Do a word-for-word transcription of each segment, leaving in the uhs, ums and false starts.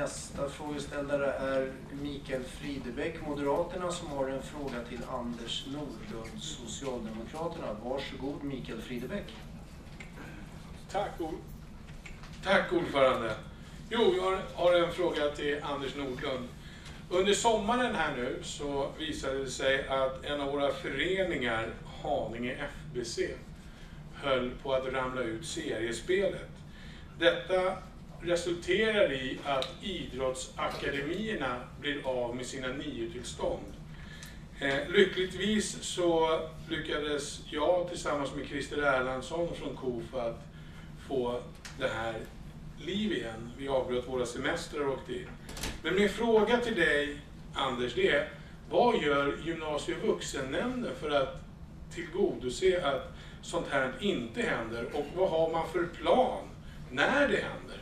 Nästa frågeställare är Mikael Fridebäck, Moderaterna, som har en fråga till Anders Nordlund, Socialdemokraterna. Varsågod, Mikael Fridebäck. Tack, Tack ordförande. Jo, jag har en fråga till Anders Nordlund. Under sommaren här nu så visade det sig att en av våra föreningar, Haninge F B C, höll på att ramla ut seriespelet. Detta resulterar i att idrottsakademierna blir av med sina nio-tillstånd. Eh, lyckligtvis så lyckades jag tillsammans med Christer Erlandsson från K O F att få det här liv igen. Vi avbröt våra semestrar och åkte in. Men min fråga till dig, Anders, det är: vad gör gymnasie- och vuxennämnden för att tillgodose att sånt här inte händer? Och vad har man för plan när det händer?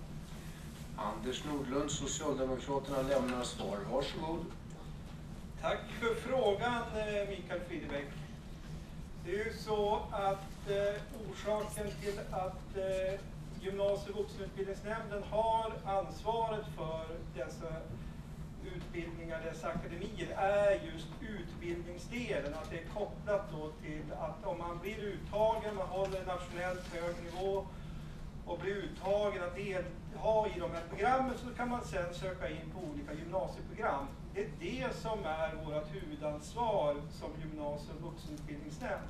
Anders Nordlund, Socialdemokraterna, lämnar svar. Varsågod. Tack för frågan, Mikael Fridebäck. Det är ju så att eh, orsaken till att eh, Gymnasie- och vuxenutbildningsnämnden har ansvaret för dessa utbildningar, dessa akademier, är just utbildningsdelen. Att det är kopplat då till att om man blir uttagen, man håller en nationellt hög nivå och blir uttagen att delta i de här programmen, så kan man sedan söka in på olika gymnasieprogram. Det är det som är vårt huvudansvar som gymnasie- och vuxenutbildningsnämnd.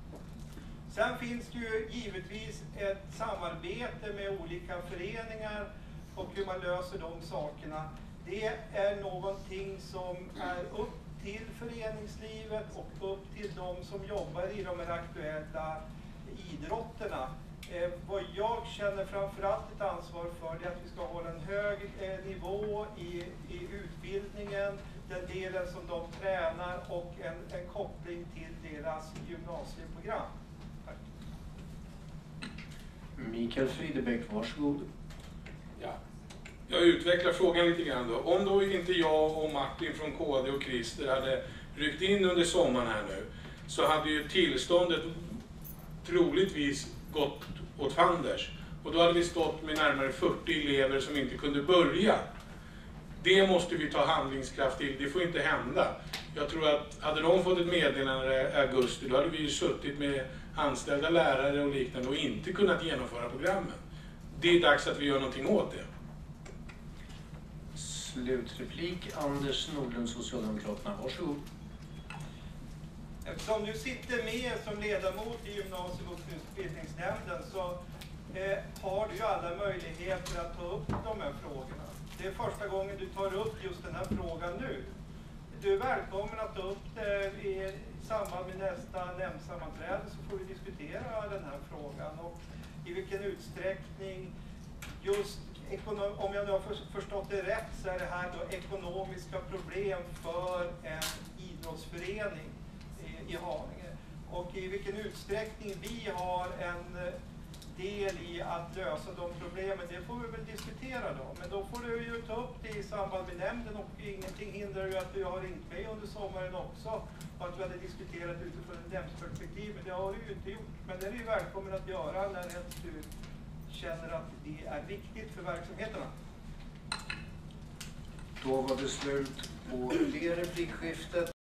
Sen finns det ju givetvis ett samarbete med olika föreningar och hur man löser de sakerna. Det är någonting som är upp till föreningslivet och upp till de som jobbar i de här aktuella idrotterna. Eh, vad jag känner framförallt ett ansvar för är att vi ska hålla en hög eh, nivå i, i utbildningen, den delen som de tränar och en, en koppling till deras gymnasieprogram. Tack. Mikael Fridebäck, varsågod. Ja. Jag utvecklar frågan lite grann då. Om då inte jag och Martin från K D och Christer hade ryckt in under sommaren här nu, så hade ju tillståndet troligtvis gått åt fanders. Och då hade vi stått med närmare fyrtio elever som inte kunde börja. Det måste vi ta handlingskraft till. Det får inte hända. Jag tror att hade de fått ett meddelande i augusti, då hade vi ju suttit med anställda lärare och liknande och inte kunnat genomföra programmen. Det är dags att vi gör någonting åt det. Slutreplik, Anders Nordlund, Socialdemokraterna. Varsågod. Eftersom du sitter med som ledamot i gymnasie- och vuxenutbildningsnämnden så eh, har du ju alla möjligheter att ta upp de här frågorna. Det är första gången du tar upp just den här frågan nu. Du är välkommen att ta upp det i samband med nästa nämndsammanträde, så får vi diskutera den här frågan och i vilken utsträckning just om jag nu har förstått det rätt, så är det här då ekonomiska problem för en idrottsförening i, i Haninge. Och i vilken utsträckning vi har en del i att lösa de problemen, det får vi väl diskutera då. Men då får du ju ta upp det i samband med nämnden, och ingenting hindrar ju att du har ringt mig under sommaren också och att vi hade diskuterat utifrån ett nämndsperspektiv. Men det har du ju inte gjort. Men det är ju välkommen att göra när du känner att det är viktigt för verksamheterna. Då var det slut på det replikskiftet.